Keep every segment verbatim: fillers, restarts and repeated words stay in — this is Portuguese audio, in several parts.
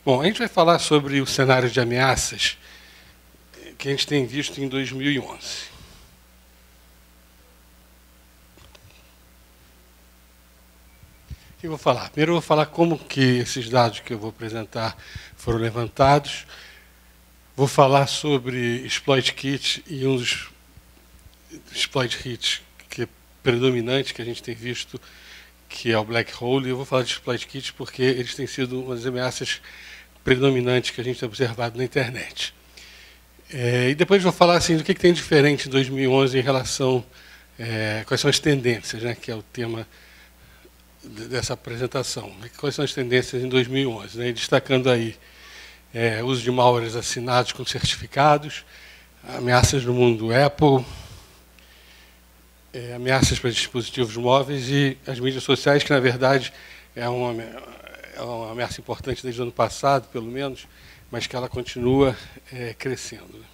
Bom, a gente vai falar sobre o cenário de ameaças que a gente tem visto em dois mil e onze. O que eu vou falar? Primeiro eu vou falar como que esses dados que eu vou apresentar foram levantados. Vou falar sobre exploit kit e um dos exploit hits que é predominante que a gente tem visto, que é o black hole. Eu vou falar de exploit kit porque eles têm sido uma das ameaças predominantes que a gente tem observado na internet. É, e depois vou falar assim, do que, que tem diferente em dois mil e onze em relação, é, quais são as tendências, né, que é o tema dessa apresentação. Quais são as tendências em dois mil e onze, né, destacando aí é, uso de malwares assinados com certificados, ameaças no mundo Apple, é, ameaças para dispositivos móveis e as mídias sociais, que na verdade é uma, é uma ameaça importante desde o ano passado, pelo menos, mas que ela continua é, crescendo.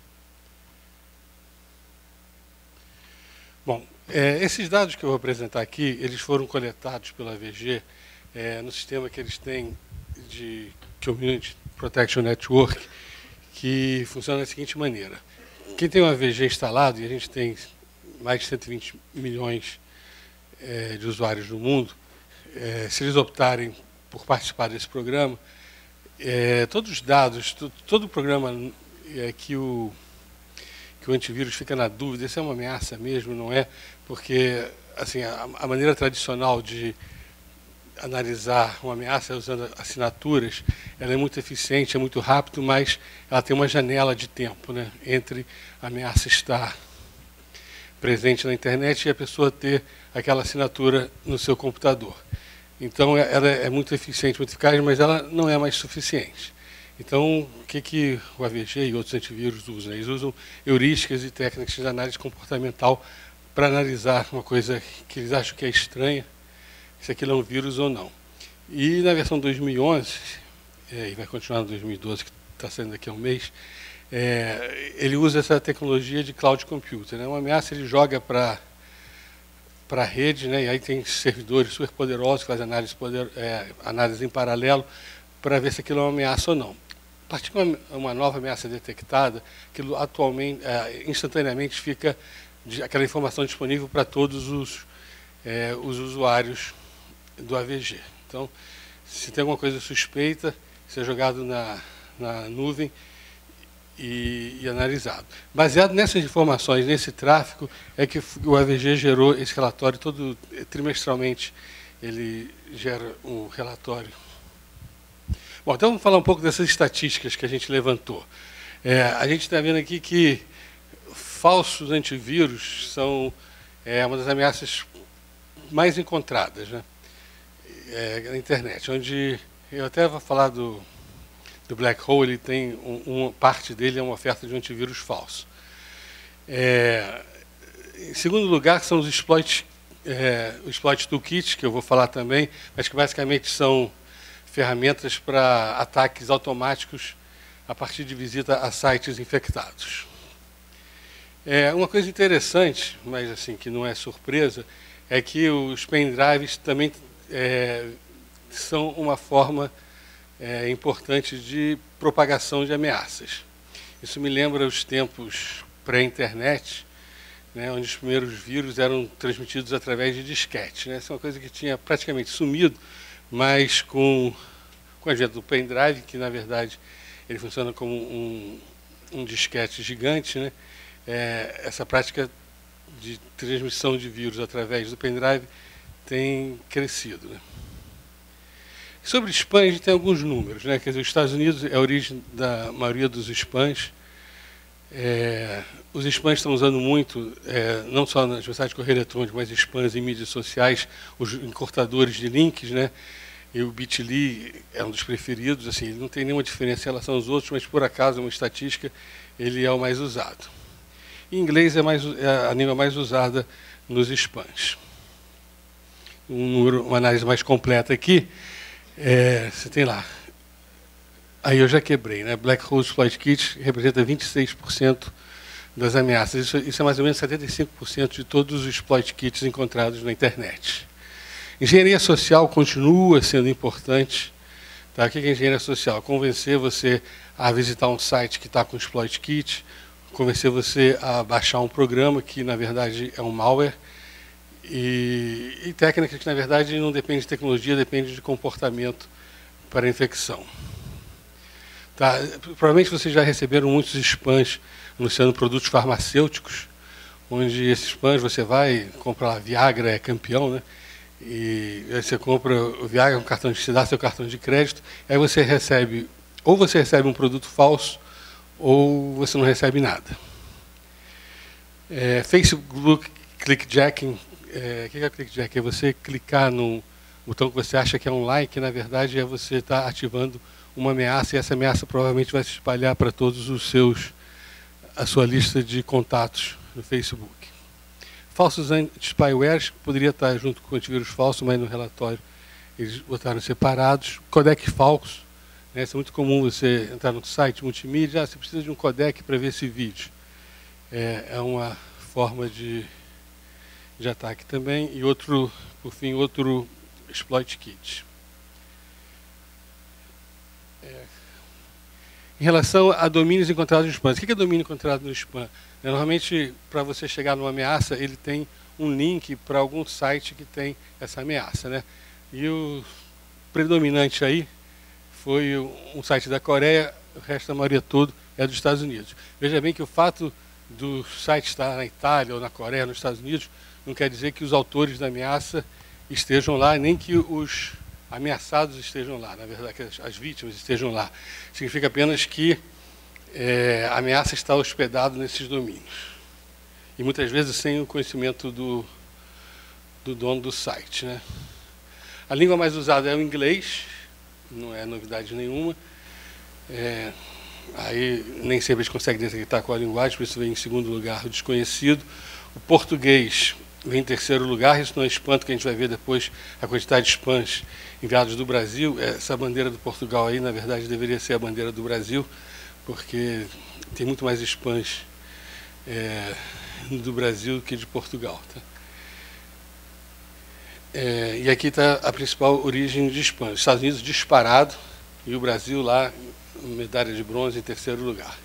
Bom, é, esses dados que eu vou apresentar aqui, eles foram coletados pela A V G é, no sistema que eles têm de Community Protection Network, que funciona da seguinte maneira. Quem tem o A V G instalado, e a gente tem mais de cento e vinte milhões é, de usuários no mundo, é, se eles optarem por participar desse programa, É, todos os dados, todo, todo o programa é, que, o, que o antivírus fica na dúvida, se é uma ameaça mesmo, não é? Porque assim, a, a maneira tradicional de analisar uma ameaça usando assinaturas, ela é muito eficiente, é muito rápido, mas ela tem uma janela de tempo, né, entre a ameaça estar presente na internet e a pessoa ter aquela assinatura no seu computador. Então, ela é muito eficiente, muito eficaz, mas ela não é mais suficiente. Então, o que, que o A V G e outros antivírus usam? Eles usam heurísticas e técnicas de análise comportamental para analisar uma coisa que eles acham que é estranha, se aquilo é um vírus ou não. E na versão dois mil e onze, é, e vai continuar no dois mil e doze, que está saindo daqui a um mês, é, ele usa essa tecnologia de cloud computing, né? Uma ameaça ele joga para... para a rede, né? E aí tem servidores super poderosos que fazem análise, poder, é, análise em paralelo para ver se aquilo é uma ameaça ou não. A partir de uma, uma nova ameaça detectada, aquilo atualmente, é, instantaneamente fica de, aquela informação disponível para todos os, é, os usuários do A V G. Então, se tem alguma coisa suspeita, isso é jogado na, na nuvem E, e analisado. Baseado nessas informações, nesse tráfego, é que o A V G gerou esse relatório, todo trimestralmente ele gera um relatório. Bom, então vamos falar um pouco dessas estatísticas que a gente levantou. É, a gente está vendo aqui que falsos antivírus são é, uma das ameaças mais encontradas, né, é, na internet, onde eu até vou falar do do black hole, ele tem um, uma parte dele é uma oferta de um antivírus falso. É, em segundo lugar, são os exploits, é, o exploit toolkit, que eu vou falar também, mas que basicamente são ferramentas para ataques automáticos a partir de visita a sites infectados. É, uma coisa interessante, mas assim que não é surpresa, é que os pendrives também é, são uma forma É, importante de propagação de ameaças. Isso me lembra os tempos pré-internet, né, onde os primeiros vírus eram transmitidos através de disquete, né? Isso é uma coisa que tinha praticamente sumido, mas com, com a advento do pendrive, que na verdade ele funciona como um, um disquete gigante, né? É, essa prática de transmissão de vírus através do pendrive tem crescido, né? Sobre spam, a gente tem alguns números, né? Quer dizer, os Estados Unidos é a origem da maioria dos spams. É, os spams estão usando muito, é, não só nas mensagens de correio eletrônico, mas spams em mídias sociais, os encurtadores de links, né? E o bit ponto l y é um dos preferidos, assim, ele não tem nenhuma diferença em relação aos outros, mas por acaso, uma estatística, ele é o mais usado. Em inglês é, mais, é a língua mais usada nos spams. Um número, uma análise mais completa aqui. É, você tem lá, aí eu já quebrei, né? Black Hole Exploit Kit representa vinte e seis por cento das ameaças. Isso, isso é mais ou menos setenta e cinco por cento de todos os exploit kits encontrados na internet. Engenharia social continua sendo importante Tá? O que é engenharia social? Convencer você a visitar um site que está com exploit kit, convencer você a baixar um programa que, na verdade, é um malware, e, e técnica que, na verdade, não depende de tecnologia, depende de comportamento para a infecção. Tá? Provavelmente vocês já receberam muitos spams anunciando produtos farmacêuticos, onde esses spams você vai comprar lá, Viagra é campeão, né? E aí você compra o Viagra, um cartão de, você dá seu cartão de crédito, aí você recebe, ou você recebe um produto falso, ou você não recebe nada. É, Facebook clickjacking, é, o que é clickjacking? É você clicar no botão que você acha que é um like, que na verdade é você estar tá ativando uma ameaça, e essa ameaça provavelmente vai se espalhar para todos os seus, a sua lista de contatos no Facebook. Falsos anti-spywares, poderia estar junto com o antivírus falso, mas no relatório eles botaram separados. Codec falso, né? Isso é muito comum você entrar no site multimídia, ah, você precisa de um codec para ver esse vídeo. É, é uma forma de, de ataque também. E outro, por fim, outro exploit kit. É. Em relação a domínios encontrados no spam, o que é domínio encontrado no spam? Normalmente, para você chegar numa ameaça, ele tem um link para algum site que tem essa ameaça, né? E o predominante aí foi um site da Coreia, o resto da maioria todo é dos Estados Unidos. Veja bem que o fato do site estar na Itália ou na Coreia, nos Estados Unidos, não quer dizer que os autores da ameaça estejam lá, nem que os ameaçados estejam lá, na verdade, que as, as vítimas estejam lá. Significa apenas que é, a ameaça está hospedada nesses domínios. E muitas vezes sem o conhecimento do, do dono do site, né? A língua mais usada é o inglês, não é novidade nenhuma. É, aí nem sempre a gente consegue detectar qual a linguagem, por isso vem em segundo lugar o desconhecido. O português vem em terceiro lugar, isso não é espanto, que a gente vai ver depois a quantidade de spams enviados do Brasil. Essa bandeira do Portugal aí, na verdade, deveria ser a bandeira do Brasil, porque tem muito mais spams é, do Brasil do que de Portugal. Tá? É, e aqui está a principal origem de spam. Os Estados Unidos disparado e o Brasil lá, medalha de bronze em terceiro lugar.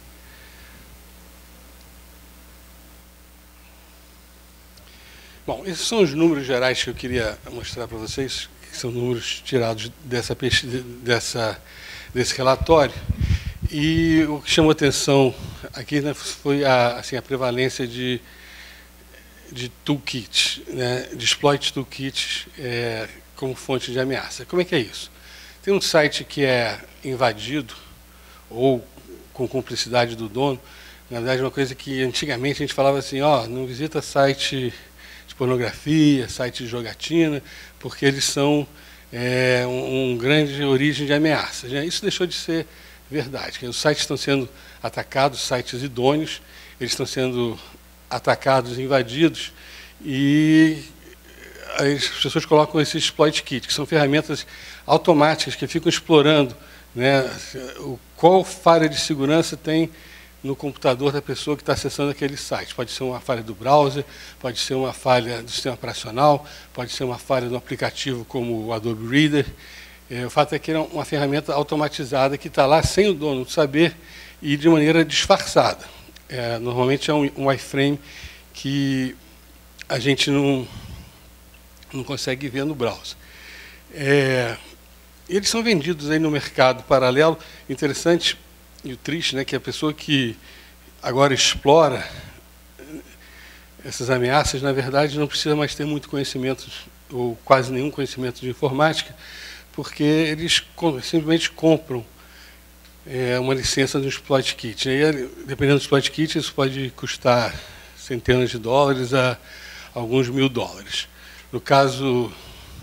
Bom, esses são os números gerais que eu queria mostrar para vocês, que são números tirados dessa, dessa, desse relatório. E o que chamou atenção aqui, né, foi a, assim, a prevalência de, de toolkits, né, de exploit toolkits é, como fonte de ameaça. Como é que é isso? Tem um site que é invadido, ou com cumplicidade do dono. Na verdade, uma coisa que antigamente a gente falava assim, ó, não visita site de pornografia, site de jogatina, porque eles são é, um, um grande origem de ameaças. Né? Isso deixou de ser verdade. Os sites estão sendo atacados, sites idôneos, eles estão sendo atacados, invadidos, e as pessoas colocam esses exploit kits, que são ferramentas automáticas que ficam explorando, né, o, qual falha de segurança tem no computador da pessoa que está acessando aquele site. Pode ser uma falha do browser, pode ser uma falha do sistema operacional, pode ser uma falha do aplicativo como o Adobe Reader. É, o fato é que é uma ferramenta automatizada que está lá sem o dono saber e de maneira disfarçada. É, normalmente é um, um iframe que a gente não, não consegue ver no browser. É, eles são vendidos aí no mercado paralelo. Interessante e o triste, né, que a pessoa que agora explora essas ameaças, na verdade, não precisa mais ter muito conhecimento, ou quase nenhum conhecimento de informática, porque eles simplesmente compram é, uma licença do exploit kit. E aí, dependendo do exploit kit, isso pode custar centenas de dólares a alguns mil dólares. No caso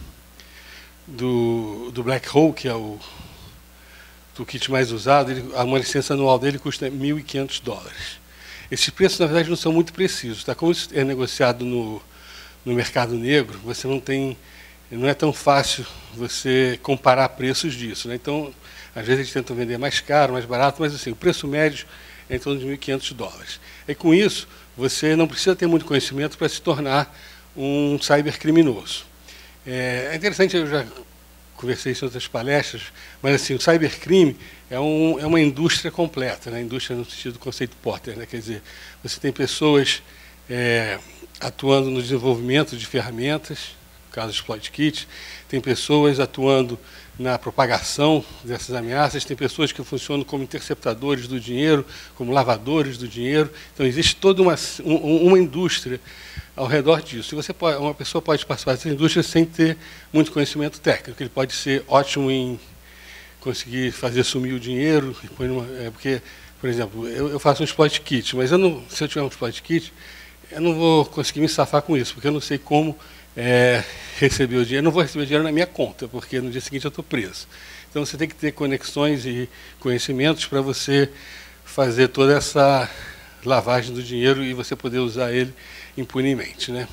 do, do Black Hole, que é o toolkit mais usado, ele, uma licença anual dele custa mil e quinhentos dólares. Esses preços, na verdade, não são muito precisos. Tá? Como isso é negociado no, no mercado negro, você não tem, não é tão fácil você comparar preços disso. Né? Então, às vezes eles tentam vender mais caro, mais barato, mas assim, o preço médio é em torno de mil e quinhentos dólares. E com isso, você não precisa ter muito conhecimento para se tornar um cybercriminoso. É interessante, eu já conversei isso em outras palestras, mas assim, o cybercrime é, um, é uma indústria completa, né? Indústria no sentido do conceito Porter, né? Quer dizer, você tem pessoas é, atuando no desenvolvimento de ferramentas, no caso do exploit kit, tem pessoas atuando na propagação dessas ameaças, tem pessoas que funcionam como interceptadores do dinheiro, como lavadores do dinheiro. Então, existe toda uma, uma indústria ao redor disso. E você pode, uma pessoa pode participar dessa indústria sem ter muito conhecimento técnico. Ele pode ser ótimo em conseguir fazer sumir o dinheiro, numa, é, porque, por exemplo, eu, eu faço um exploit kit, mas eu não, se eu tiver um exploit kit, eu não vou conseguir me safar com isso, porque eu não sei como É, receber o dinheiro, eu não vou receber o dinheiro na minha conta, porque no dia seguinte eu estou preso. Então você tem que ter conexões e conhecimentos para você fazer toda essa lavagem do dinheiro e você poder usar ele impunemente, né?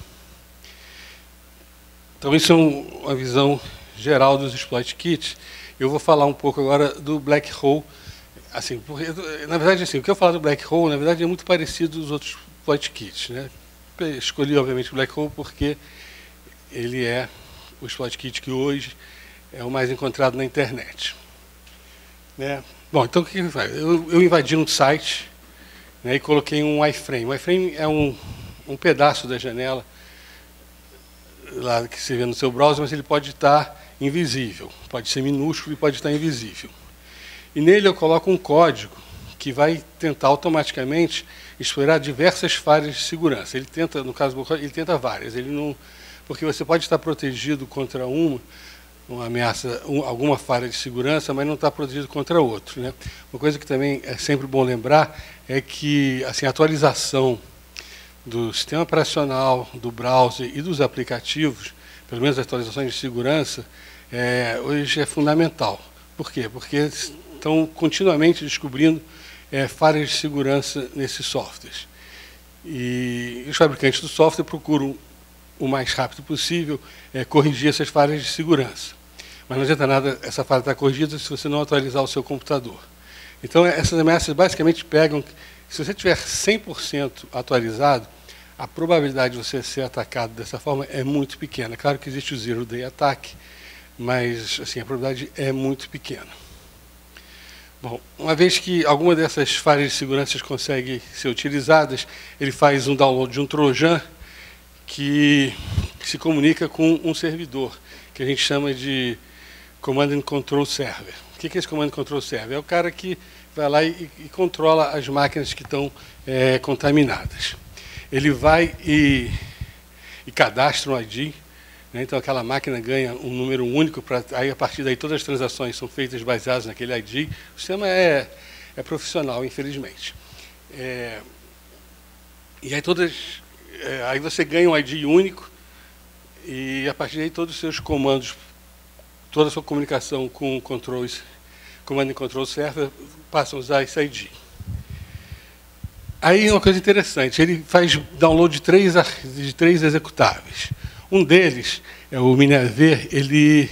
Então isso é um, uma visão geral dos exploit kits. Eu vou falar um pouco agora do black hole. Assim, porque, na verdade, assim, o que eu falo do black hole, na verdade, é muito parecido dos outros exploit kits, né? Eu escolhi, obviamente, o black hole porque ele é o exploit kit que hoje é o mais encontrado na internet. Né? Bom, então o que ele faz? Eu, eu invadi um site, né, e coloquei um iframe. O iframe é um, um pedaço da janela lá que você vê no seu browser, mas ele pode estar invisível. Pode ser minúsculo e pode estar invisível. E nele eu coloco um código que vai tentar automaticamente explorar diversas falhas de segurança. Ele tenta, no caso do código, ele tenta várias. Ele não... Porque você pode estar protegido contra uma, uma ameaça, um, alguma falha de segurança, mas não está protegido contra outro, né? Uma coisa que também é sempre bom lembrar é que assim, a atualização do sistema operacional, do browser e dos aplicativos, pelo menos as atualizações de segurança, é, hoje é fundamental. Por quê? Porque estão continuamente descobrindo é, falhas de segurança nesses softwares. E os fabricantes do software procuram o mais rápido possível, é, corrigir essas falhas de segurança. Mas não adianta nada essa falha estar corrigida se você não atualizar o seu computador. Então, essas ameaças basicamente pegam... Se você tiver cem por cento atualizado, a probabilidade de você ser atacado dessa forma é muito pequena. Claro que existe o Zero Day Attack, mas assim, a probabilidade é muito pequena. Bom, uma vez que alguma dessas falhas de segurança conseguem ser utilizadas, ele faz um download de um trojan que se comunica com um servidor, que a gente chama de Command and Control Server. O que é esse Command and Control Server? É o cara que vai lá e, e controla as máquinas que estão é, contaminadas. Ele vai e, e cadastra um I D, né? Então aquela máquina ganha um número único, pra, aí a partir daí todas as transações são feitas baseadas naquele I D. O sistema é, é profissional, infelizmente. É, e aí todas... É, aí você ganha um I D único e, a partir daí, todos os seus comandos, toda a sua comunicação com o control, Command and Control Server passam a usar esse I D. Aí, uma coisa interessante, ele faz download de três, de três executáveis. Um deles, é o Minerv, ele,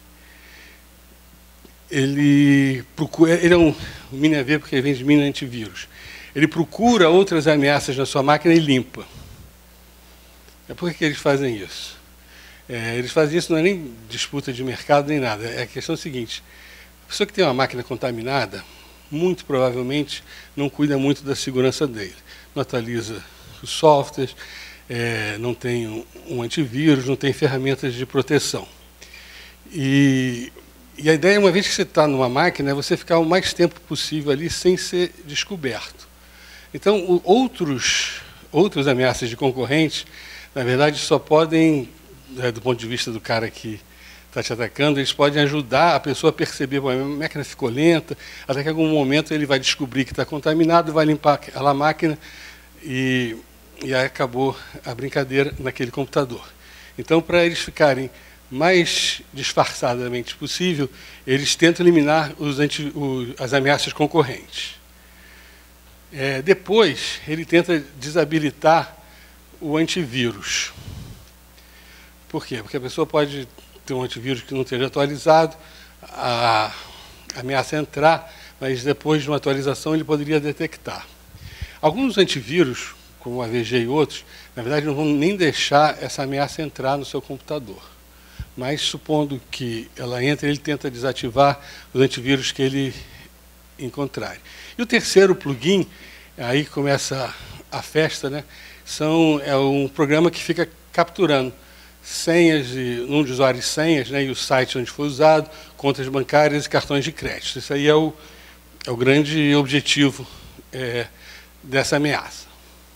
ele procura, ele é um, o Minerv porque ele vem de Mina Antivírus. Ele procura outras ameaças na sua máquina e limpa. É por que eles fazem isso? É, eles fazem isso não é nem disputa de mercado nem nada. É a questão seguinte: a pessoa que tem uma máquina contaminada, muito provavelmente não cuida muito da segurança dele. Não atualiza os softwares, é, não tem um, um antivírus, não tem ferramentas de proteção. E, e a ideia, uma vez que você está numa máquina, é você ficar o mais tempo possível ali sem ser descoberto. Então, o, outros, outras ameaças de concorrentes, na verdade, só podem, é, do ponto de vista do cara que está te atacando, eles podem ajudar a pessoa a perceber, a máquina ficou lenta, até que em algum momento ele vai descobrir que está contaminado, vai limpar aquela máquina e, e aí acabou a brincadeira naquele computador. Então, para eles ficarem mais disfarçadamente possível, eles tentam eliminar os anti, o, as ameaças concorrentes. É, depois, ele tenta desabilitar o antivírus. Por quê? Porque a pessoa pode ter um antivírus que não esteja atualizado, a ameaça entrar, mas depois de uma atualização ele poderia detectar. Alguns antivírus, como o A V G e outros, na verdade não vão nem deixar essa ameaça entrar no seu computador. mas supondo que ela entre, ele tenta desativar os antivírus que ele encontrar. E o terceiro plugin, aí começa a festa, né? São, é um programa que fica capturando senhas, e, num de usuários senhas, né, e o site onde foi usado, contas bancárias e cartões de crédito. Isso aí é o, é o grande objetivo é, dessa ameaça.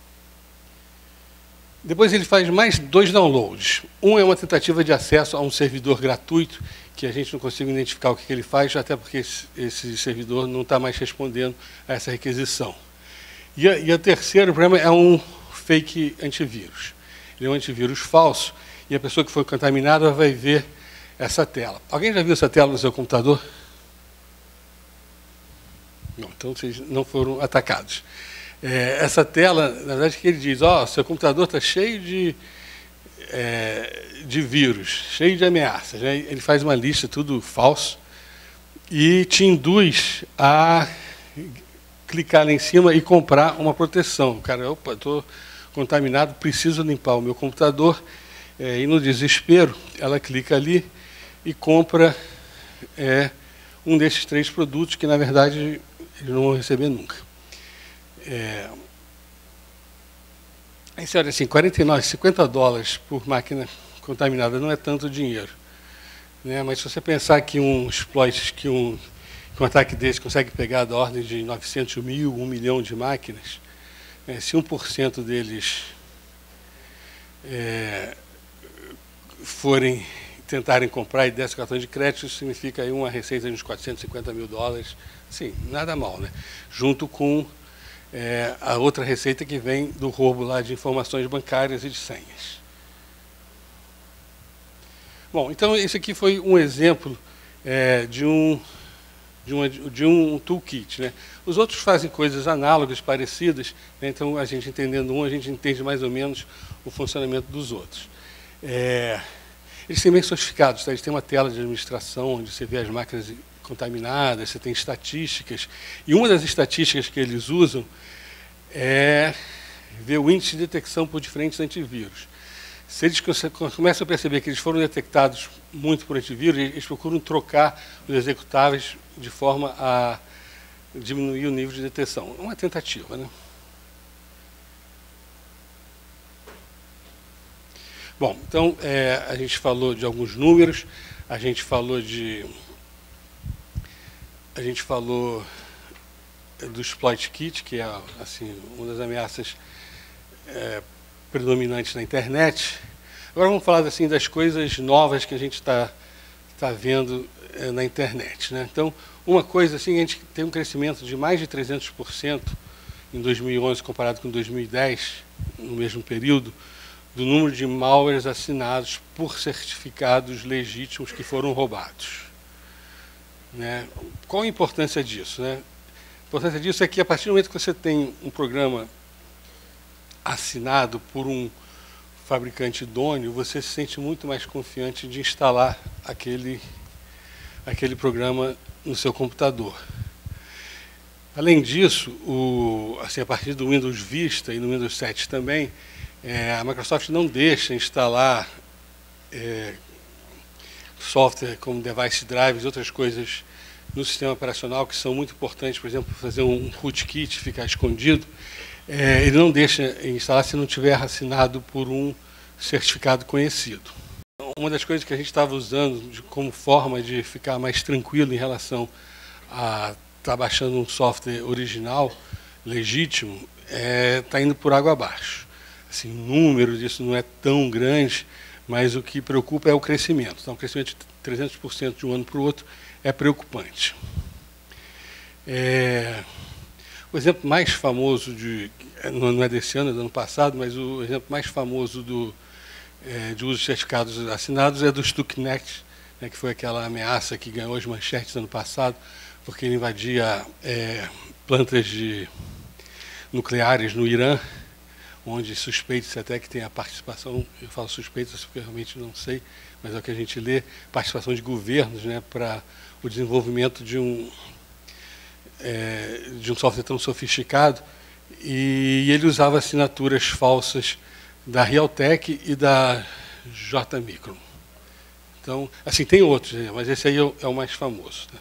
Depois ele faz mais dois downloads. Um é uma tentativa de acesso a um servidor gratuito, que a gente não consegue identificar o que ele faz, até porque esse, esse servidor não está mais respondendo a essa requisição. E a, e a terceiro problema é um fake antivírus. Ele é um antivírus falso, e a pessoa que foi contaminada vai ver essa tela. Alguém já viu essa tela no seu computador? Não, então vocês não foram atacados. É, essa tela, na verdade, que ele diz, ó, oh, seu computador está cheio de, é, de vírus, cheio de ameaças. Né? Ele faz uma lista, tudo falso, e te induz a clicar lá em cima e comprar uma proteção. O cara, opa, estou contaminado, preciso limpar o meu computador. É, e no desespero, ela clica ali e compra é, um desses três produtos que, na verdade, eles não vão receber nunca. É, aí você olha assim, quarenta e nove, cinquenta dólares por máquina contaminada não é tanto dinheiro. Né? Mas se você pensar que um exploit, que um, que um ataque desse consegue pegar da ordem de novecentos mil, um milhão de máquinas, é, se um por cento deles é, forem tentarem comprar e desse cartão de crédito, isso significa aí uma receita de uns quatrocentos e cinquenta mil dólares. Sim, nada mal, né? Junto com é, a outra receita que vem do roubo lá de informações bancárias e de senhas. Bom, então esse aqui foi um exemplo é, de, um, de, uma, de um toolkit, né? Os outros fazem coisas análogas, parecidas, né? Então a gente entendendo um, a gente entende mais ou menos o funcionamento dos outros. É, eles são bem sofisticados, tá? Eles têm uma tela de administração onde você vê as máquinas contaminadas, você tem estatísticas, e uma das estatísticas que eles usam é ver o índice de detecção por diferentes antivírus. Se eles começam a perceber que eles foram detectados muito por antivírus, eles procuram trocar os executáveis de forma a diminuir o nível de detecção. Uma tentativa, né? Bom, então, é, a gente falou de alguns números, a gente falou de... A gente falou do exploit kit, que é assim, uma das ameaças é, predominantes na internet. Agora vamos falar assim, das coisas novas que a gente está tá vendo é, na internet. Né? Então, uma coisa assim, a gente tem um crescimento de mais de trezentos por cento em dois mil e onze comparado com dois mil e dez, no mesmo período, do número de malwares assinados por certificados legítimos que foram roubados. Né? Qual a importância disso? Né? A importância disso é que, a partir do momento que você tem um programa assinado por um fabricante idôneo, você se sente muito mais confiante de instalar aquele, aquele programa no seu computador. Além disso, o, assim, a partir do Windows Vista e no Windows sete também, é, a Microsoft não deixa instalar é, software como device drives e outras coisas no sistema operacional que são muito importantes, por exemplo, fazer um rootkit ficar escondido, é, ele não deixa instalar se não tiver assinado por um certificado conhecido. Uma das coisas que a gente estava usando de, como forma de ficar mais tranquilo em relação a estar baixando um software original, legítimo, está é, indo por água abaixo. Assim, o número disso não é tão grande, mas o que preocupa é o crescimento. Então, o crescimento de trezentos por cento de um ano para o outro é preocupante. É, o exemplo mais famoso, de, não é desse ano, é do ano passado, mas o exemplo mais famoso do, é, de uso de certificados assinados é do Stuxnet, né, que foi aquela ameaça que ganhou as manchetes ano passado, porque ele invadia é, plantas de nucleares no Irã, onde suspeita-se até que tem a participação, eu falo suspeita-se porque eu realmente não sei, mas é o que a gente lê, participação de governos, né, para o desenvolvimento de um, é, de um software tão sofisticado, e ele usava assinaturas falsas da Realtek e da J-Micron. Então, assim, tem outros, mas esse aí é o, é o mais famoso. Né?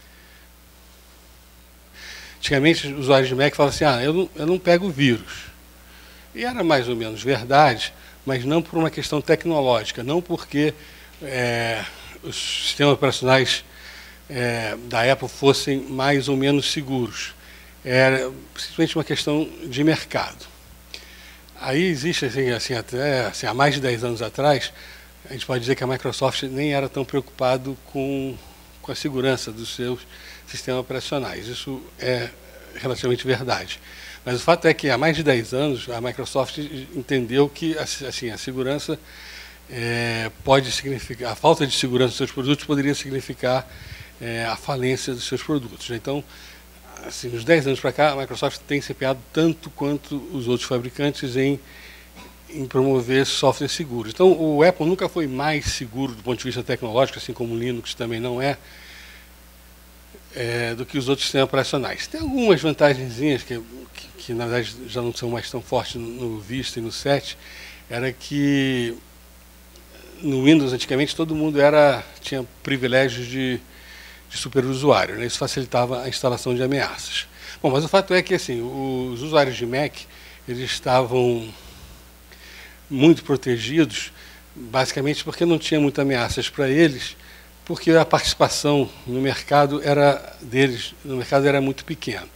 Antigamente, os usuários de Mac falavam assim, ah, eu não, eu não pego vírus. E era mais ou menos verdade, mas não por uma questão tecnológica, não porque é, os sistemas operacionais é, da Apple fossem mais ou menos seguros. Era simplesmente uma questão de mercado. Aí existe, assim, assim até assim, há mais de dez anos atrás, a gente pode dizer que a Microsoft nem era tão preocupado com, com a segurança dos seus sistemas operacionais. Isso é relativamente verdade. Mas o fato é que há mais de dez anos a Microsoft entendeu que assim, a segurança é, pode significar, a falta de segurança dos seus produtos poderia significar é, a falência dos seus produtos. Então, assim, nos dez anos para cá, a Microsoft tem se empenhado tanto quanto os outros fabricantes em, em promover softwares seguros. Então, o Apple nunca foi mais seguro do ponto de vista tecnológico, assim como o Linux também não é, é do que os outros sistemas operacionais. Tem algumas vantagenzinhas que, que, que, na verdade, já não são mais tão fortes no, no Vista e no sete, era que no Windows, antigamente, todo mundo era, tinha privilégios de de superusuário, né? Isso facilitava a instalação de ameaças. Bom, mas o fato é que assim, os usuários de Mac eles estavam muito protegidos, basicamente porque não tinha muitas ameaças para eles, porque a participação no mercado era deles, no mercado era muito pequena.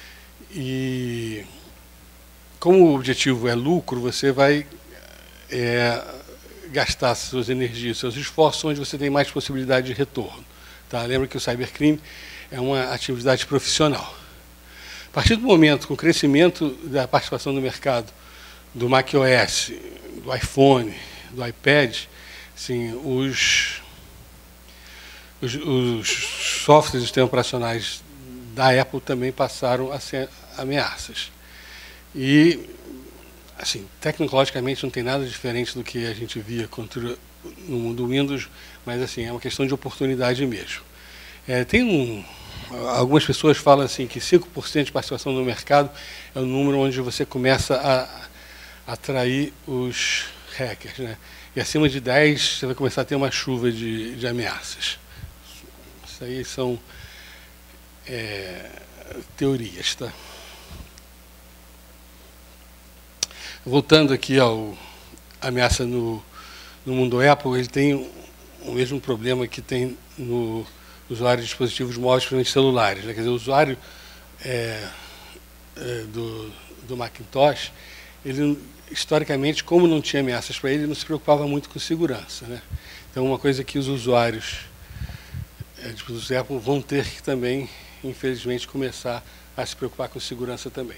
E como o objetivo é lucro, você vai é, gastar suas energias, seus esforços, onde você tem mais possibilidade de retorno. Tá? Lembra que o cybercrime é uma atividade profissional. A partir do momento, com o crescimento da participação no mercado do macOS, do iPhone, do iPad, assim, os, os, os softwares e sistemas operacionais da Apple também passaram a ser ameaças. E, assim, tecnologicamente não tem nada diferente do que a gente via contra, no mundo Windows, mas assim, é uma questão de oportunidade mesmo. É, tem um, algumas pessoas falam assim que cinco por cento de participação no mercado é o número onde você começa a, a atrair os hackers, né? E acima de dez você vai começar a ter uma chuva de, de ameaças. Isso aí são é, teorias, tá? Voltando aqui ao ameaça no, no mundo Apple, ele tem o mesmo problema que tem no usuário de dispositivos móveis, principalmente celulares, né? Quer dizer, o usuário é, é, do, do Macintosh, ele, historicamente, como não tinha ameaças para ele, ele não se preocupava muito com segurança, né? Então, uma coisa que os usuários é, de dispositivos Apple vão ter que também, infelizmente, começar a se preocupar com segurança também.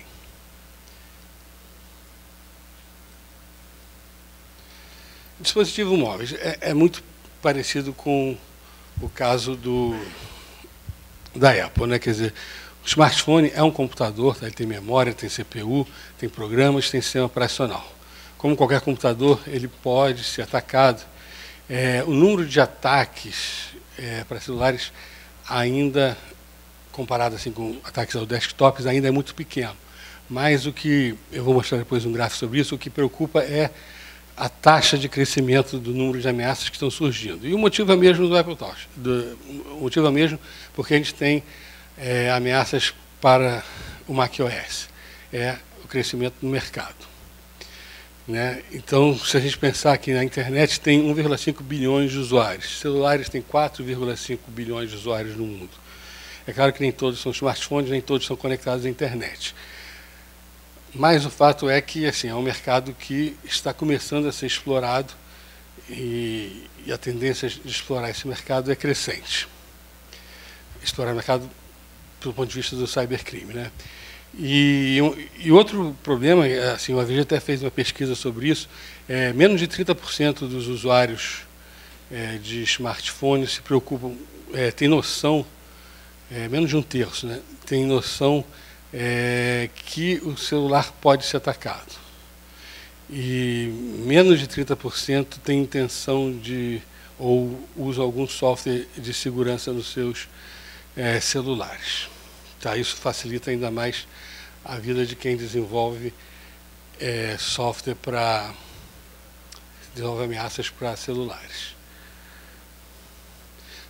Dispositivo móveis é, é muito parecido com o caso do, da Apple, né? Quer dizer, o smartphone é um computador, tá? Ele tem memória, tem C P U, tem programas, tem sistema operacional. Como qualquer computador, ele pode ser atacado. É, o número de ataques é, para celulares ainda, comparado assim, com ataques aos desktops, ainda é muito pequeno. Mas o que, eu vou mostrar depois um gráfico sobre isso, o que preocupa é a taxa de crescimento do número de ameaças que estão surgindo. E o motivo é mesmo do Apple Touch. Do, o motivo é mesmo porque a gente tem é, ameaças para o macOS. É o crescimento do mercado. Né? Então, se a gente pensar que na internet tem um vírgula cinco bilhões de usuários, celulares têm quatro vírgula cinco bilhões de usuários no mundo. É claro que nem todos são smartphones, nem todos são conectados à internet. Mas o fato é que assim, é um mercado que está começando a ser explorado e, e a tendência de explorar esse mercado é crescente. Explorar o mercado do ponto de vista do cybercrime, né? E, e outro problema, assim, o A V G até fez uma pesquisa sobre isso, é, menos de trinta por cento dos usuários é, de smartphones se preocupam, é, tem noção, é, menos de um terço, né, tem noção É, que o celular pode ser atacado. E menos de trinta por cento tem intenção de, ou usa algum software de segurança nos seus é, celulares. Tá? Isso facilita ainda mais a vida de quem desenvolve é, software para desenvolve ameaças para celulares.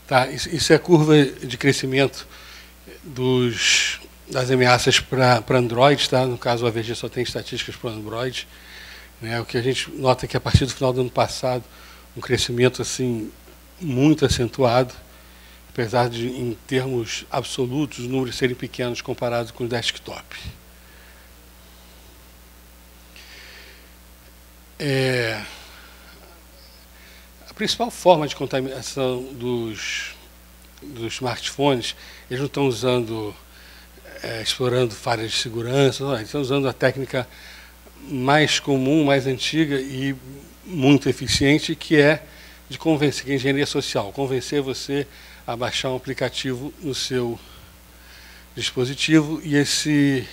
Tá? Isso, isso é a curva de crescimento dos, das ameaças para Android. Tá? No caso, o A V G só tem estatísticas para Android. Né? O que a gente nota é que, a partir do final do ano passado, um crescimento assim, muito acentuado, apesar de, em termos absolutos, os números serem pequenos comparados com o desktop. É, a principal forma de contaminação dos, dos smartphones, eles não estão usando, é, explorando falhas de segurança, não, eles estão usando a técnica mais comum, mais antiga e muito eficiente, que é de convencer, que é a engenharia social, convencer você a baixar um aplicativo no seu dispositivo e esse,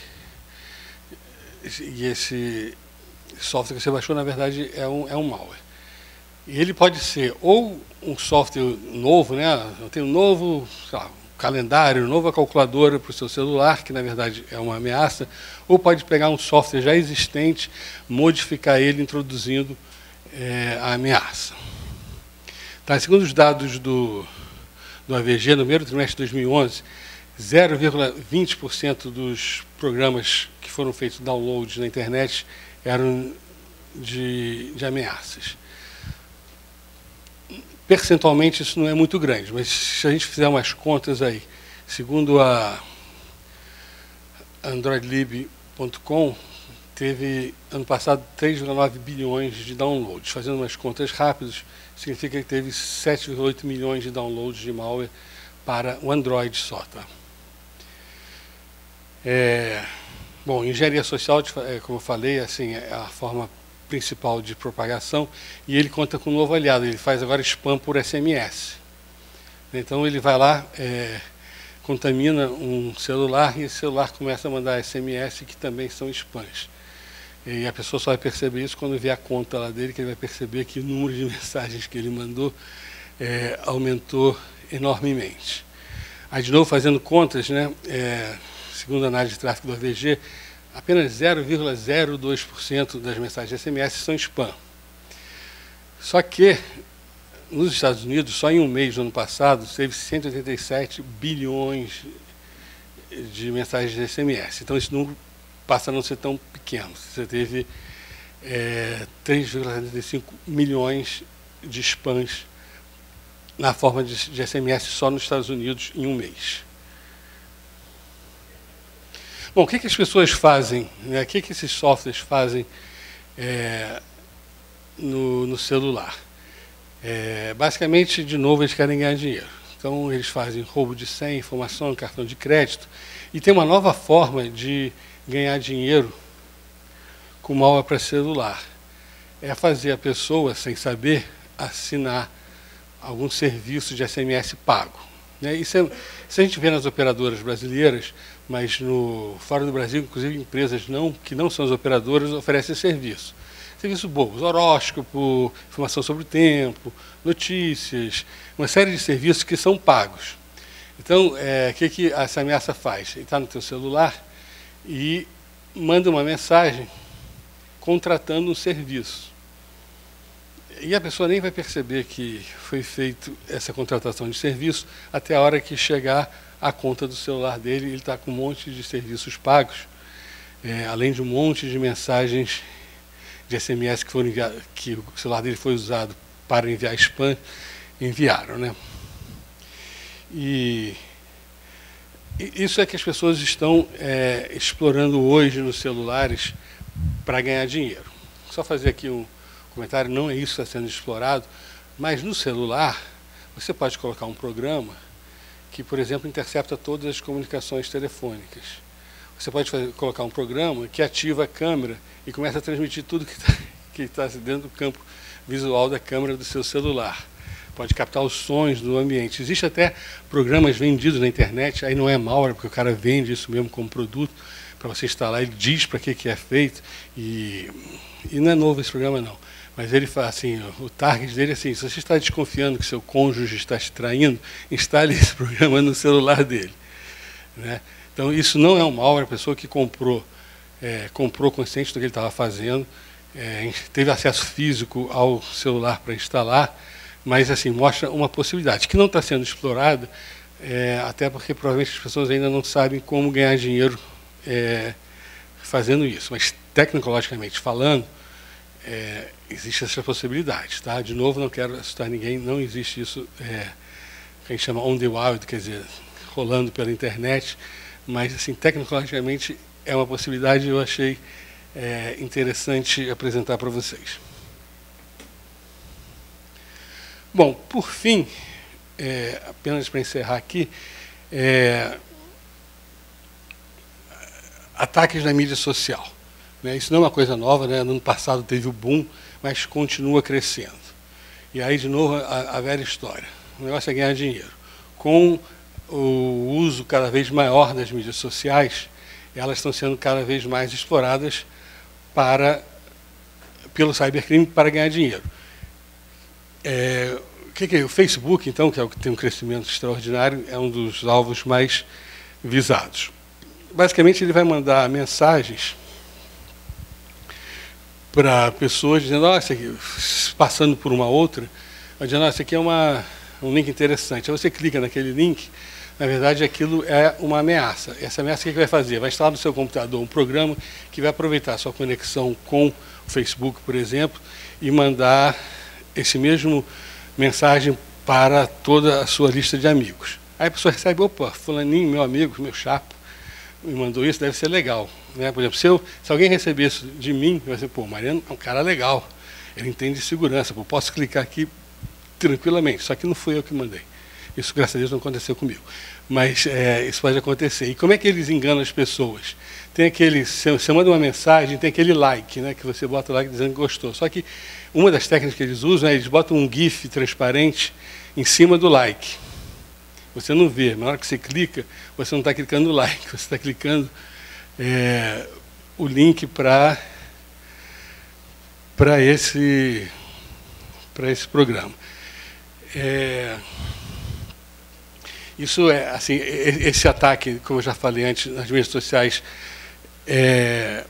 e esse software que você baixou, na verdade, é um, é um malware. E ele pode ser ou um software novo, né? Eu tenho um novo, sei lá, calendário, nova calculadora para o seu celular, que na verdade é uma ameaça, ou pode pegar um software já existente, modificar ele introduzindo é, a ameaça. Tá, segundo os dados do, do A V G, no primeiro trimestre de dois mil e onze, zero vírgula vinte por cento dos programas que foram feitos downloads na internet eram de, de ameaças. Percentualmente isso não é muito grande, mas se a gente fizer umas contas aí, segundo a android lib ponto com, teve ano passado três vírgula nove bilhões de downloads. Fazendo umas contas rápidas, significa que teve sete vírgula oito milhões de downloads de malware para o Android só. Tá? É, bom, engenharia social, como eu falei, assim, é a forma principal de propagação, e ele conta com um novo aliado, ele faz agora spam por S M S. Então ele vai lá, é, contamina um celular, e esse celular começa a mandar S M S que também são spams. E a pessoa só vai perceber isso quando vê a conta lá dele, que ele vai perceber que o número de mensagens que ele mandou é, aumentou enormemente. Aí, de novo, fazendo contas, né, é, segundo a análise de tráfego do A V G, apenas zero vírgula zero dois por cento das mensagens S M S são spam. Só que, nos Estados Unidos, só em um mês do ano passado, teve cento e oitenta e sete bilhões de mensagens de S M S. Então, esse número passa a não ser tão pequeno. Você teve é, três vírgula setenta e cinco milhões de spams na forma de, de S M S só nos Estados Unidos em um mês. Bom, o que, que as pessoas fazem, né? O que, que esses softwares fazem é, no, no celular? É, basicamente, de novo, eles querem ganhar dinheiro. Então, eles fazem roubo de senha, informação, cartão de crédito, e tem uma nova forma de ganhar dinheiro com malware para celular. É fazer a pessoa, sem saber, assinar algum serviço de S M S pago. Né? Isso, é, isso a gente vê nas operadoras brasileiras, mas no, fora do Brasil, inclusive, empresas não, que não são as operadoras oferecem serviço. Serviço bobos, horóscopo, informação sobre o tempo, notícias, uma série de serviços que são pagos. Então, é, o que, que essa ameaça faz? Ele está no teu celular e manda uma mensagem contratando um serviço. E a pessoa nem vai perceber que foi feita essa contratação de serviço até a hora que chegar a conta do celular dele, ele está com um monte de serviços pagos, é, além de um monte de mensagens de S M S que, foram enviadas, que o celular dele foi usado para enviar spam, enviaram. Né? E, e isso é que as pessoas estão é, explorando hoje nos celulares para ganhar dinheiro. Só fazer aqui um comentário, não é isso que está sendo explorado, mas no celular você pode colocar um programa que, por exemplo, intercepta todas as comunicações telefônicas. Você pode fazer, colocar um programa que ativa a câmera e começa a transmitir tudo que está que está dentro do campo visual da câmera do seu celular. Pode captar os sons do ambiente. Existe até programas vendidos na internet, aí não é malware, porque o cara vende isso mesmo como produto, para você instalar, ele diz para que, que é feito, e, e não é novo esse programa não. Mas ele fala assim, o target dele é assim, se você está desconfiando que seu cônjuge está te traindo, instale esse programa no celular dele. Né? Então, isso não é um malware, a pessoa que comprou, é, comprou consciente do que ele estava fazendo, é, teve acesso físico ao celular para instalar, Mas, assim, mostra uma possibilidade, que não está sendo explorada, é, até porque provavelmente as pessoas ainda não sabem como ganhar dinheiro é, fazendo isso. Mas, tecnologicamente falando, é, existe essa possibilidade. Tá? De novo, não quero assustar ninguém, não existe isso, é, que a gente chama on the wild, quer dizer, rolando pela internet, mas, assim, tecnologicamente é uma possibilidade e eu achei é, interessante apresentar para vocês. Bom, por fim, é, apenas para encerrar aqui, é, ataques na mídia social. Né? Isso não é uma coisa nova, né? No ano passado teve o boom, mas continua crescendo. E aí, de novo, a, a velha história. O negócio é ganhar dinheiro. Com o uso cada vez maior das mídias sociais, elas estão sendo cada vez mais exploradas para, pelo cybercrime para ganhar dinheiro. É, o que, que é? O Facebook, então, que é o que tem um crescimento extraordinário, é um dos alvos mais visados. Basicamente, ele vai mandar mensagens para pessoas dizendo, oh, isso aqui, passando por uma outra, dizendo, oh, isso aqui é uma, um link interessante. Aí você clica naquele link, na verdade, aquilo é uma ameaça. Essa ameaça, o que, que vai fazer? Vai instalar no seu computador um programa que vai aproveitar a sua conexão com o Facebook, por exemplo, e mandar esse mesmo mensagem para toda a sua lista de amigos. Aí a pessoa recebe, opa, fulaninho, meu amigo, meu chapa, me mandou isso, deve ser legal. Né? Por exemplo, se, eu, se alguém receber isso de mim, vai ser, pô, o Mariano é um cara legal, ele entende de segurança, pô, posso clicar aqui tranquilamente, só que não fui eu que mandei. Isso, graças a Deus, não aconteceu comigo. Mas é, isso pode acontecer. E como é que eles enganam as pessoas? Tem aquele, você manda uma mensagem, tem aquele like, né, que você bota o like dizendo que gostou. Só que uma das técnicas que eles usam é eles botam um GIF transparente em cima do like. Você não vê, mas na hora que você clica, você não está clicando no like, você está clicando é, o link para para esse, para esse programa. É, isso é, assim, esse ataque, como eu já falei antes, nas mídias sociais, é,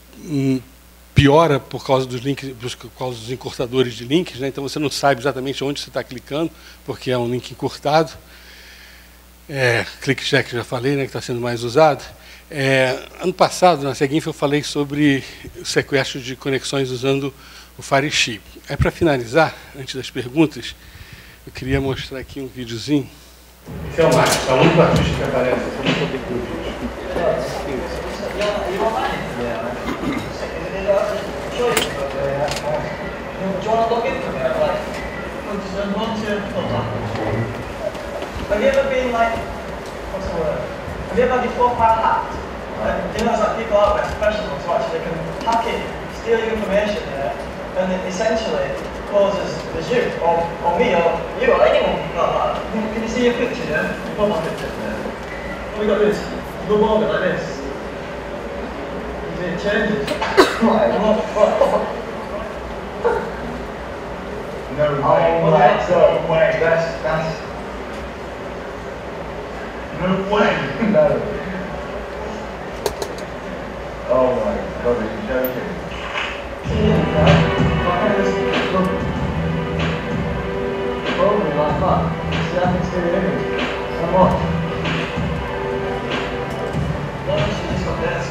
piora por causa dos links, por causa dos encurtadores de links, né? Então você não sabe exatamente onde você está clicando, porque é um link encurtado. É, ClickCheck, já falei, né, que está sendo mais usado. É, ano passado, na Seguinf, eu falei sobre o sequestro de conexões usando o FireChip. É para finalizar, antes das perguntas, eu queria mostrar aqui um videozinho. Esse é o Marcos, é o único artista que aparece, eu não estou com o vídeo. Have you ever been like, what's the word? Have you ever had your profile hacked? Right? You know, there's like people out there, professionals, who actually can hack it, steal your information there, and it essentially causes the you, or, or me, or you, or anyone like that. Can you see your picture there? Your profile picture there? What we got this? Rub over like this. You see it changes. Right. No way. Oh, right, so, way. That's, that's, no way! No. Oh my God, are you joking? Probably like that. See, I can see the image. So much. No, she just got there.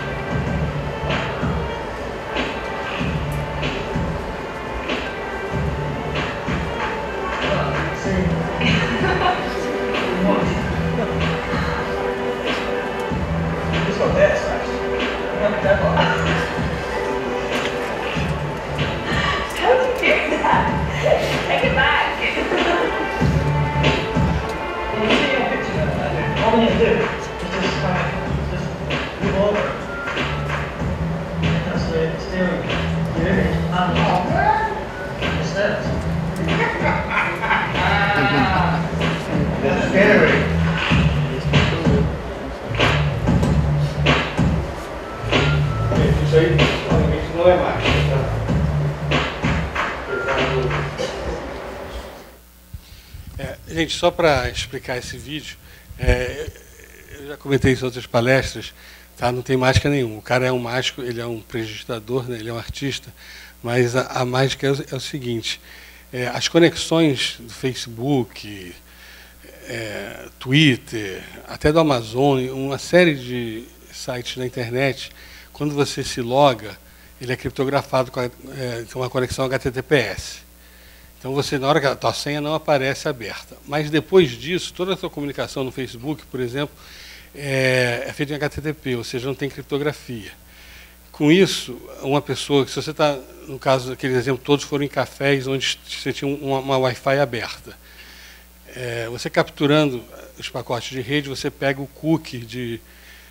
Gente, só para explicar esse vídeo, é, eu já comentei isso em outras palestras, tá? Não tem mágica nenhuma. O cara é um mágico, ele é um prestidigitador, né? Ele é um artista, mas a, a mágica é o, é o seguinte, é, as conexões do Facebook, é, Twitter, até do Amazon, uma série de sites na internet, quando você se loga, ele é criptografado com a, é, uma conexão H T T P S. Então, você, na hora que a tua senha não aparece aberta. Mas, depois disso, toda a sua comunicação no Facebook, por exemplo, é, é feita em H T T P, ou seja, não tem criptografia. Com isso, uma pessoa, se você está, no caso daqueles exemplos, todos foram em cafés onde você tinha uma, uma Wi-Fi aberta. É, você capturando os pacotes de rede, você pega o cookie de,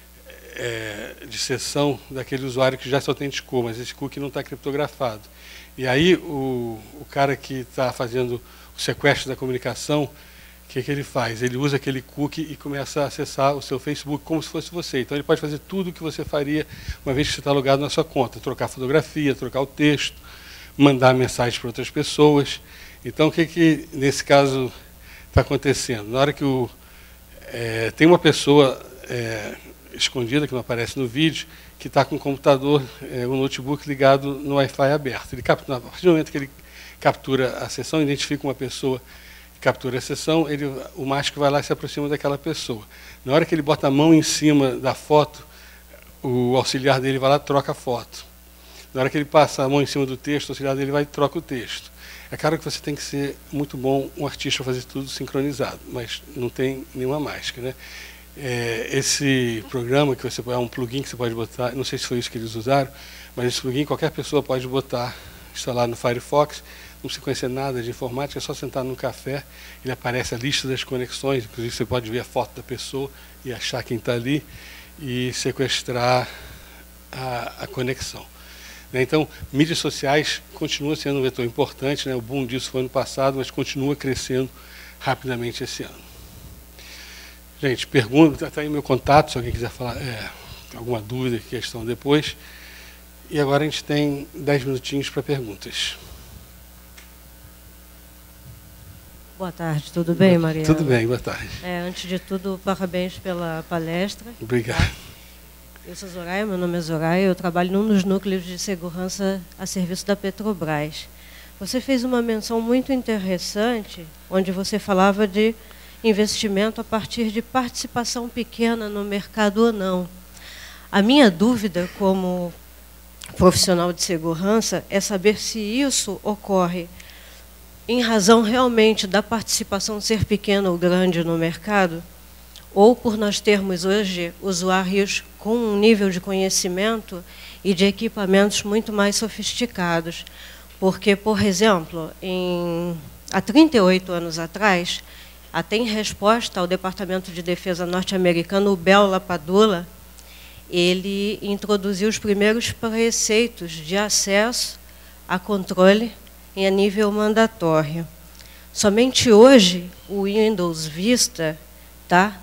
é, de sessão daquele usuário que já se autenticou, mas esse cookie não está criptografado. E aí o, o cara que está fazendo o sequestro da comunicação, o que, que ele faz? Ele usa aquele cookie e começa a acessar o seu Facebook como se fosse você. Então ele pode fazer tudo o que você faria uma vez que você está logado na sua conta. Trocar fotografia, trocar o texto, mandar mensagens para outras pessoas. Então o que, que nesse caso está acontecendo? Na hora que o, é, tem uma pessoa é, escondida, que não aparece no vídeo, que está com o computador, é, um notebook ligado no Wi-Fi aberto. Ele captura, a partir do momento que ele captura a sessão, identifica uma pessoa que captura a sessão, ele, o mágico vai lá e se aproxima daquela pessoa. Na hora que ele bota a mão em cima da foto, o auxiliar dele vai lá e troca a foto. Na hora que ele passa a mão em cima do texto, o auxiliar dele vai e troca o texto. É claro que você tem que ser muito bom, um artista, para fazer tudo sincronizado, mas não tem nenhuma mágica, né? É, esse programa, que você é um plugin que você pode botar, não sei se foi isso que eles usaram, mas esse plugin qualquer pessoa pode botar, instalar no Firefox, não precisa conhecer nada de informática, é só sentar num café, ele aparece a lista das conexões, inclusive você pode ver a foto da pessoa e achar quem está ali e sequestrar a, a conexão. Então, mídias sociais continua sendo um vetor importante, né? O boom disso foi ano passado, mas continua crescendo rapidamente esse ano. Gente, pergunta, está aí meu contato, se alguém quiser falar é, alguma dúvida, questão depois. E agora a gente tem dez minutinhos para perguntas. Boa tarde, tudo bem, Maria? Tudo bem, boa tarde. É, antes de tudo, parabéns pela palestra. Obrigado. Tá? Eu sou Zoraia, meu nome é Zoraia, eu trabalho num dos núcleos de segurança a serviço da Petrobras. Você fez uma menção muito interessante, onde você falava de investimento a partir de participação pequena no mercado ou não. A minha dúvida, como profissional de segurança, é saber se isso ocorre em razão realmente da participação ser pequena ou grande no mercado, ou por nós termos hoje usuários com um nível de conhecimento e de equipamentos muito mais sofisticados. Porque, por exemplo, em, há trinta e oito anos atrás, até em resposta ao Departamento de Defesa norte-americano, o Bell LaPadula, ele introduziu os primeiros preceitos de acesso a controle em a nível mandatório. Somente hoje, o Windows Vista tá,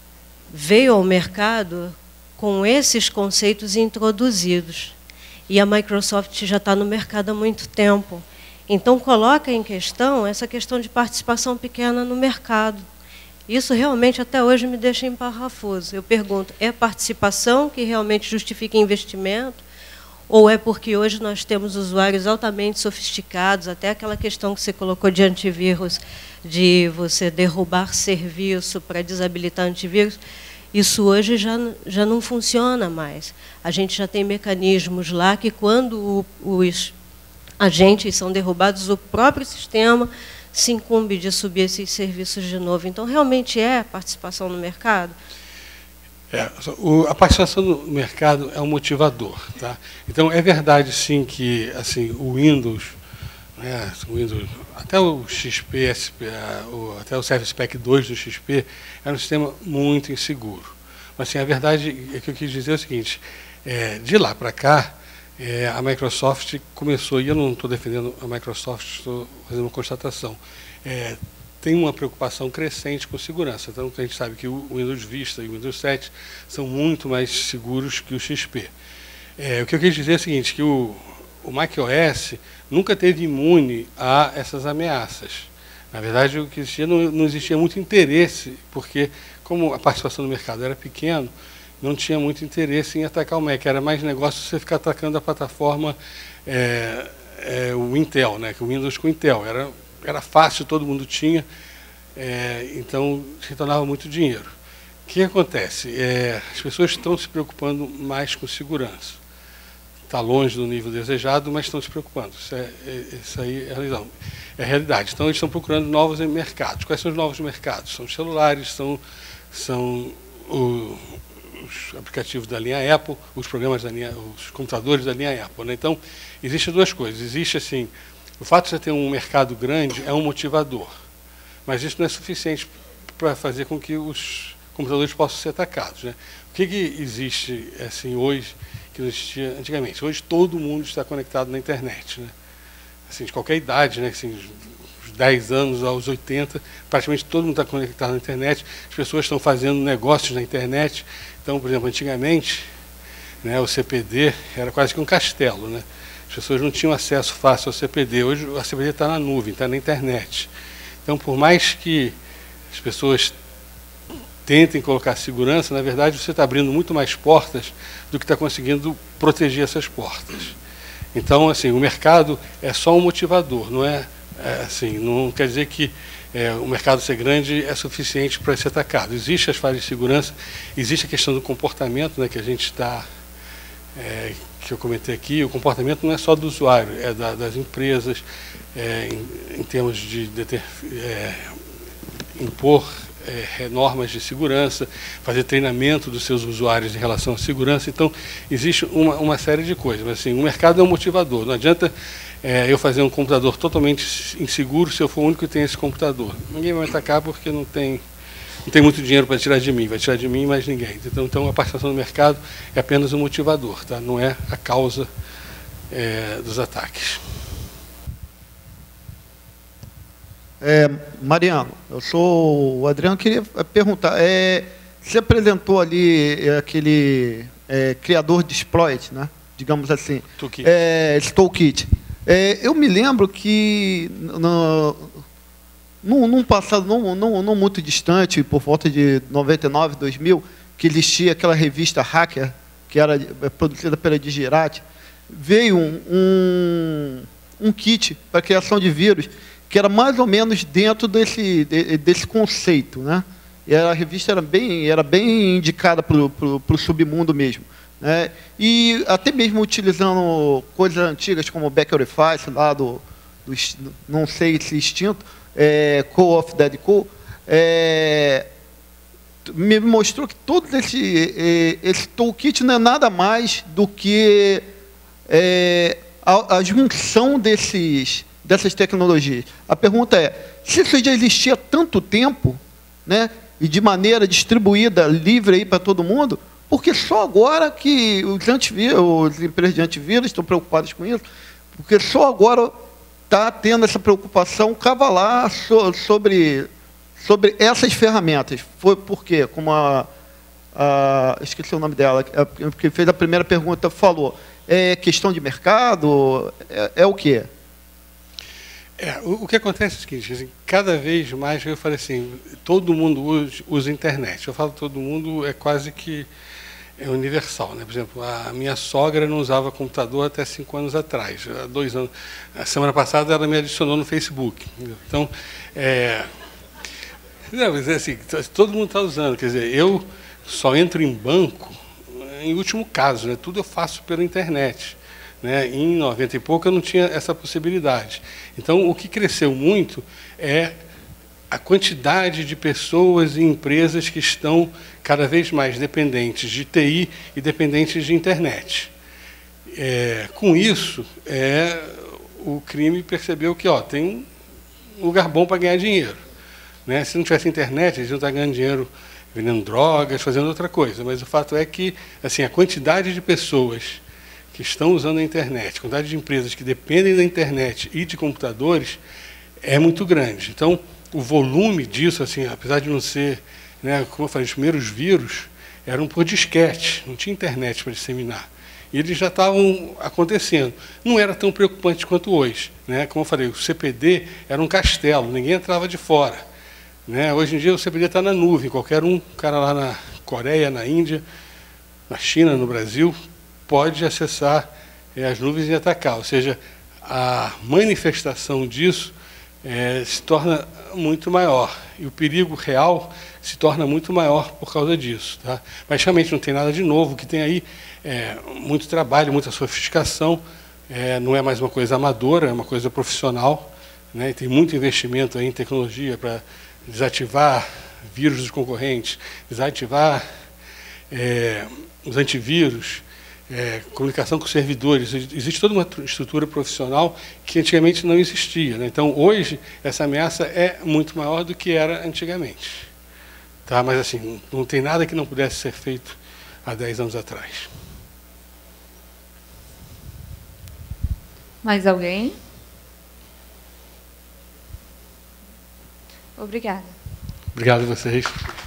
veio ao mercado com esses conceitos introduzidos. E a Microsoft já está no mercado há muito tempo. Então, coloca em questão essa questão de participação pequena no mercado. Isso realmente até hoje me deixa emparafuso. Eu pergunto, é participação que realmente justifica investimento? Ou é porque hoje nós temos usuários altamente sofisticados, até aquela questão que você colocou de antivírus, de você derrubar serviço para desabilitar antivírus, isso hoje já, já não funciona mais. A gente já tem mecanismos lá que, quando os agentes são derrubados, o próprio sistema se incumbe de subir esses serviços de novo. Então, realmente é participação no mercado? É, o, a participação no mercado é um motivador. Tá? Então, é verdade, sim, que assim, o Windows, né, o Windows, até o X P, S P, o, até o Service Pack dois do X P, era um sistema muito inseguro. Mas, assim, a verdade é que eu quis dizer é o seguinte, é, de lá para cá, é, a Microsoft começou, e eu não estou defendendo a Microsoft, estou fazendo uma constatação, é, tem uma preocupação crescente com segurança. Então, a gente sabe que o Windows Vista e o Windows sete são muito mais seguros que o X P. É, o que eu quis dizer é o seguinte, que o, o macOS nunca teve imune a essas ameaças. Na verdade, o que existia, não, não existia muito interesse, porque, como a participação no mercado era pequena, não tinha muito interesse em atacar o Mac. Era mais negócio você ficar atacando a plataforma é, é, o Intel, né, que o Windows com Intel. Era, era fácil, todo mundo tinha, é, então se tornava muito dinheiro. O que acontece? É, as pessoas estão se preocupando mais com segurança. Está longe do nível desejado, mas estão se preocupando. Isso, é, é, isso aí é a, razão, é a realidade. Então, eles estão procurando novos mercados. Quais são os novos mercados? São os celulares, são, são o, os aplicativos da linha Apple, os programas da linha, os computadores da linha Apple, né? Então, existem duas coisas. Existe, assim, o fato de você ter um mercado grande é um motivador, mas isso não é suficiente para fazer com que os computadores possam ser atacados, né? O que, que existe, assim, hoje, que não existia antigamente? Hoje todo mundo está conectado na internet, né? Assim, de qualquer idade, né? Assim, dos dez anos aos oitenta, praticamente todo mundo está conectado na internet, as pessoas estão fazendo negócios na internet. Então, por exemplo, antigamente, né, o C P D era quase que um castelo, né? As pessoas não tinham acesso fácil ao C P D. Hoje o C P D está na nuvem, está na internet. Então, por mais que as pessoas tentem colocar segurança, na verdade você está abrindo muito mais portas do que está conseguindo proteger essas portas. Então, assim, o mercado é só um motivador, não é, é assim, não quer dizer que é, o mercado ser grande é suficiente para ser atacado. Existem as falhas de segurança, existe a questão do comportamento, né, que a gente está, é, que eu comentei aqui. O comportamento não é só do usuário, é da, das empresas, é, em, em termos de, de ter, é, impor É, normas de segurança, fazer treinamento dos seus usuários em relação à segurança. Então, existe uma, uma série de coisas. Mas, assim, o mercado é um motivador. Não adianta é, eu fazer um computador totalmente inseguro se eu for o único que tem esse computador. Ninguém vai me atacar porque não tem, não tem muito dinheiro para tirar de mim. Vai tirar de mim, mas ninguém. Então, então, a participação no mercado é apenas um motivador, tá? Não é a causa é, dos ataques. É, Mariano, eu sou o Adriano, queria perguntar, é, você apresentou ali aquele é, criador de exploit, né? Digamos assim, Toolkit. É, esse toolkit. É, eu me lembro que no, num, num passado não, não, não muito distante, por volta de noventa e nove, dois mil, que existia aquela revista Hacker, que era produzida pela Digirati, veio um, um, um kit para criação de vírus, que era mais ou menos dentro desse, desse conceito, né? E a revista era bem, era bem indicada para o submundo mesmo, né? E até mesmo utilizando coisas antigas como o Backerifice, lá do, do, não sei se extinto, é, Call of Dead Call, é, me mostrou que todo esse, esse toolkit não é nada mais do que é, a, a junção desses... dessas tecnologias. A pergunta é, se isso já existia há tanto tempo, né, e de maneira distribuída, livre aí para todo mundo, porque só agora que os antivírus, as empresas de antivírus estão preocupadas com isso, porque só agora está tendo essa preocupação cavalar so, sobre, sobre essas ferramentas. Foi por quê? Como a, a... esqueci o nome dela, que fez a primeira pergunta, falou, é questão de mercado, é, é o quê? É, o, o que acontece é o seguinte, assim, cada vez mais eu falei assim, todo mundo usa, usa internet. Eu falo todo mundo, é quase que é universal, né? Por exemplo, a minha sogra não usava computador até cinco anos atrás, há dois anos. A semana passada ela me adicionou no Facebook. Entendeu? Então, é, não, mas é assim, todo mundo está usando. Quer dizer, eu só entro em banco em último caso, né? Tudo eu faço pela internet. Né? Em noventa e pouco eu não tinha essa possibilidade. Então, o que cresceu muito é a quantidade de pessoas e empresas que estão cada vez mais dependentes de T I e dependentes de internet. É, com isso, é, o crime percebeu que ó, tem um lugar bom para ganhar dinheiro. Né? Se não tivesse internet, eles iam estar ganhando dinheiro vendendo drogas, fazendo outra coisa. Mas o fato é que assim, a quantidade de pessoas que estão usando a internet, a quantidade de empresas que dependem da internet e de computadores é muito grande. Então, o volume disso, assim, apesar de não ser, né, como eu falei, os primeiros vírus eram por disquete, não tinha internet para disseminar. E eles já estavam acontecendo. Não era tão preocupante quanto hoje. Né? Como eu falei, o C P D era um castelo, ninguém entrava de fora. Né? Hoje em dia o C P D está na nuvem, qualquer um, cara lá na Coreia, na Índia, na China, no Brasil, pode acessar é, as nuvens e atacar. Ou seja, a manifestação disso é, se torna muito maior. E o perigo real se torna muito maior por causa disso. Tá? Mas realmente não tem nada de novo, o que tem aí é muito trabalho, muita sofisticação, é, não é mais uma coisa amadora, é uma coisa profissional, né? Tem muito investimento aí em tecnologia para desativar vírus dos concorrentes, desativar é, os antivírus, é, comunicação com os servidores. Existe toda uma estrutura profissional que antigamente não existia, né? Então, hoje, essa ameaça é muito maior do que era antigamente. Tá? Mas, assim, não tem nada que não pudesse ser feito há dez anos atrás. Mais alguém? Obrigada. Obrigado a vocês.